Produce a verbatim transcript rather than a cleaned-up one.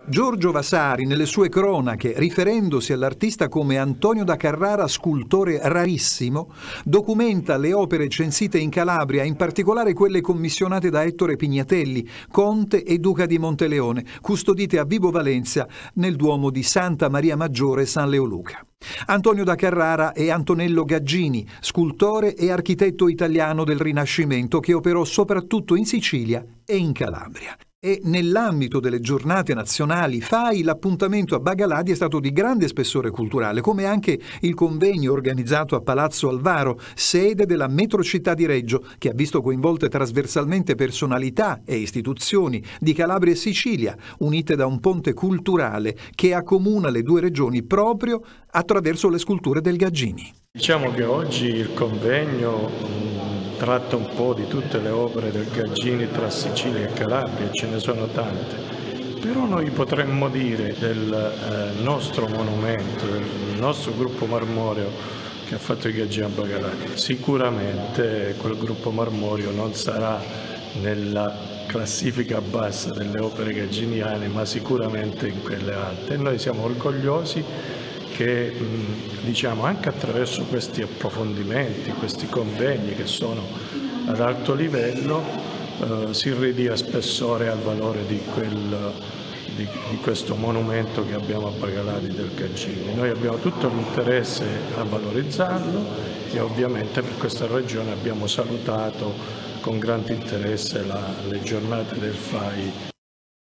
Giorgio Vasari, nelle sue cronache, riferendosi all'artista come Antonio da Carrara, scultore rarissimo, documenta le opere censite in Calabria, in particolare quelle commissionate da Ettore Pignatelli, conte e duca di Monteleone, custodite a Vibo Valentia nel Duomo di Santa Maria Maggiore San Leoluca. Antonio da Carrara è Antonello Gaggini, scultore e architetto italiano del Rinascimento che operò soprattutto in Sicilia e in Calabria. E nell'ambito delle giornate nazionali F A I l'appuntamento a Bagaladi è stato di grande spessore culturale, come anche il convegno organizzato a Palazzo Alvaro, sede della Metrocittà di Reggio, che ha visto coinvolte trasversalmente personalità e istituzioni di Calabria e Sicilia, unite da un ponte culturale che accomuna le due regioni proprio attraverso le sculture del Gaggini. Diciamo che oggi il convegno tratta un po' di tutte le opere del Gaggini tra Sicilia e Calabria, ce ne sono tante, però noi potremmo dire del eh, nostro monumento, del nostro gruppo marmoreo che ha fatto il Gaggini a Bagaladi. Sicuramente quel gruppo marmoreo non sarà nella classifica bassa delle opere gagginiane, ma sicuramente in quelle alte. E noi siamo orgogliosi che diciamo anche attraverso questi approfondimenti, questi convegni che sono ad alto livello, eh, si ridia spessore al valore di, quel, di, di questo monumento che abbiamo a Bagaladi del Gaggini. Noi abbiamo tutto l'interesse a valorizzarlo e ovviamente per questa ragione abbiamo salutato con grande interesse la, le giornate del F A I.